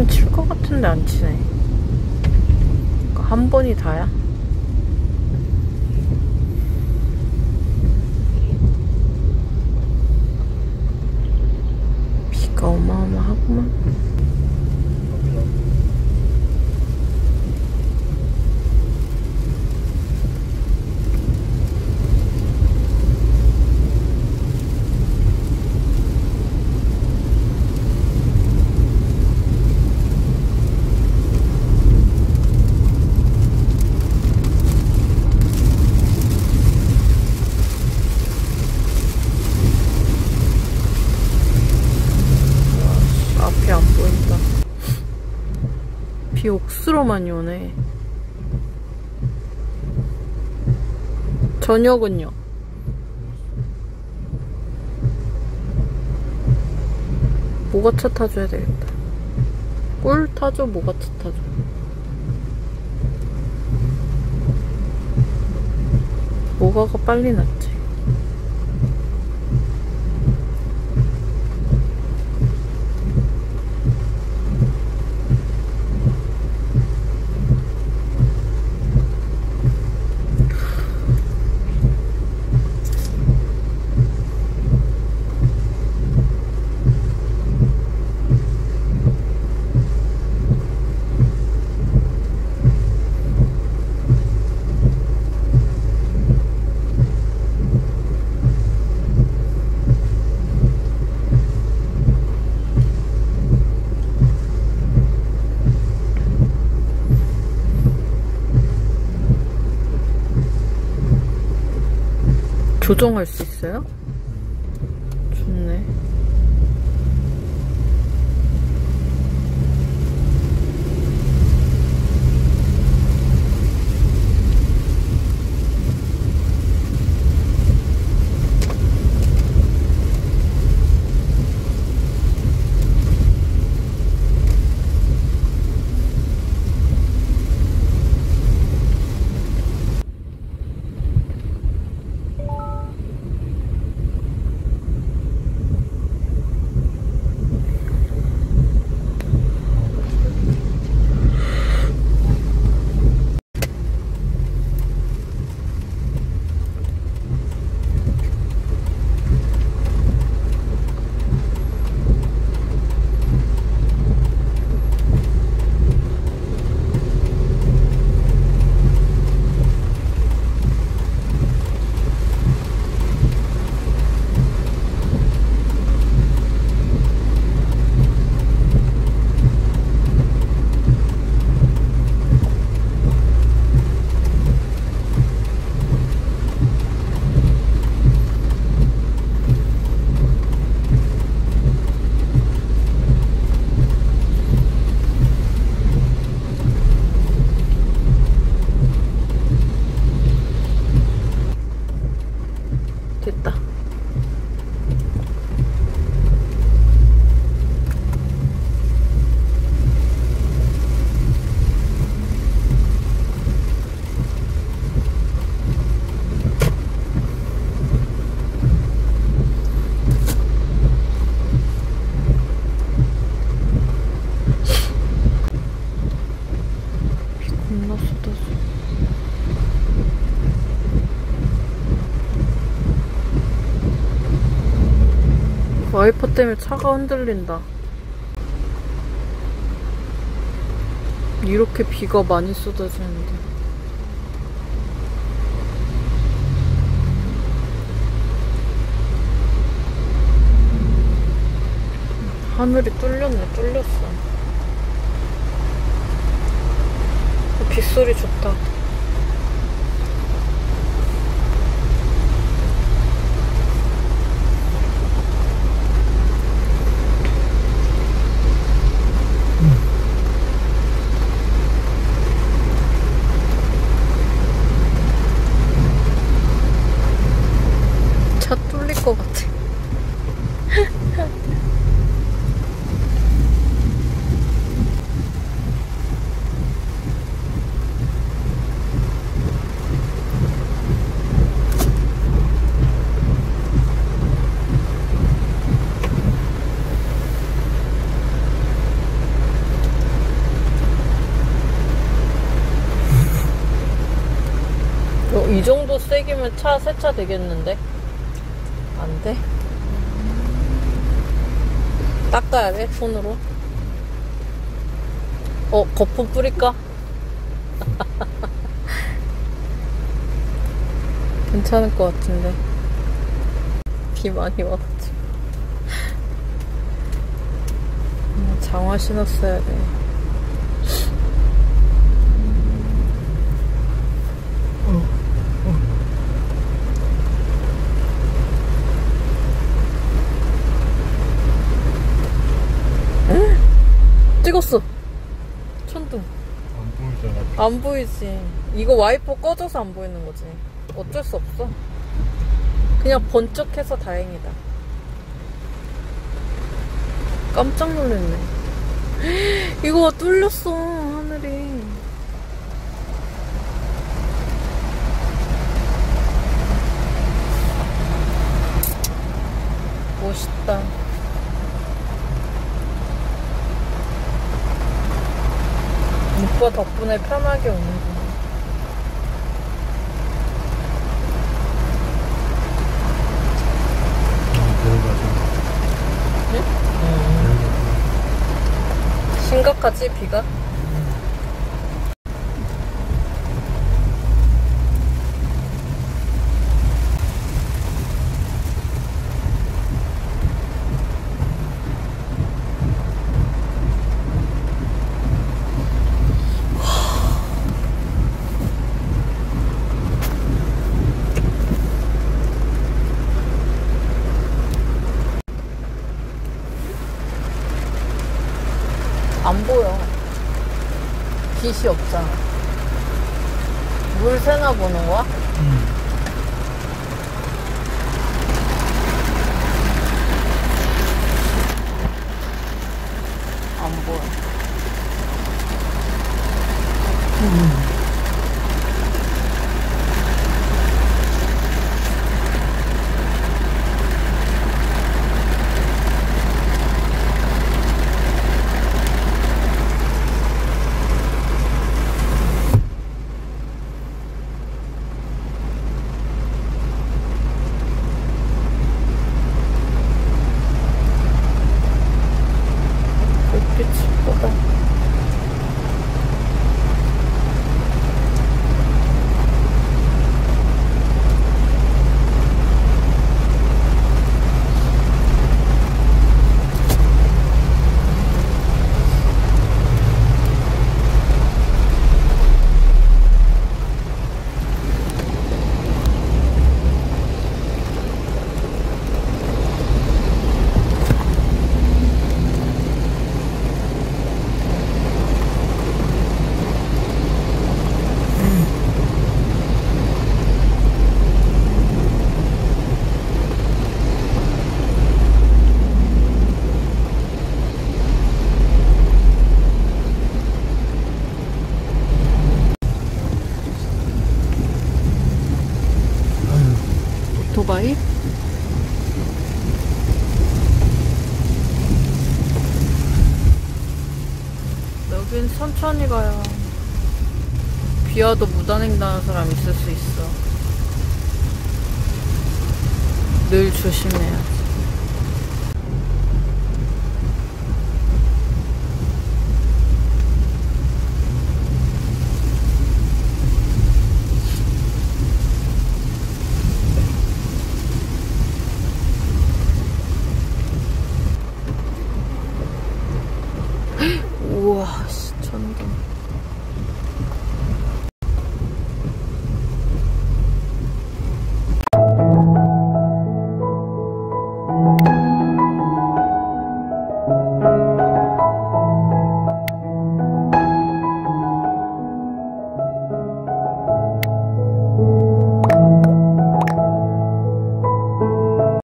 금방 칠 것 같은데 안 치네. 그러니까 한 번이 다야? 비가 어마어마하구만. 앞이 안 보인다. 비 억수로 많이 오네. 저녁은요? 모가차 타줘야 되겠다. 꿀 타줘, 모가차 타줘. 모가가 빨리 낫지. 조정할 수 있어요? 좋네. 됐다. 비 겁나 쏟아져. 와이퍼 때문에 차가 흔들린다. 이렇게 비가 많이 쏟아지는데. 하늘이 뚫렸어. 빗소리 좋다. 차 뚫릴 것 같아. 이 정도 세기면 차 세차 되겠는데? 안 돼? 닦아야 돼? 손으로? 거품 뿌릴까? 괜찮을 것 같은데. 비 많이 와가지고. 장화 신었어야 돼. 찍었어. 천둥. 안 보이잖아. 안 보이지. 이거 와이퍼 꺼져서 안 보이는 거지. 어쩔 수 없어. 그냥 번쩍해서 다행이다. 깜짝 놀랐네. 이거 뚫렸어, 하늘이. 멋있다. 오빠 덕분에 편하게 오는구나. 심각하지, 비가? 안 보여. 빛이 없잖아. 물 새나 보는 거야? 안 보여. 오토바이? 여긴 천천히 가요. 비 와도 무단횡단하는 사람 있을 수 있어. 늘 조심해요.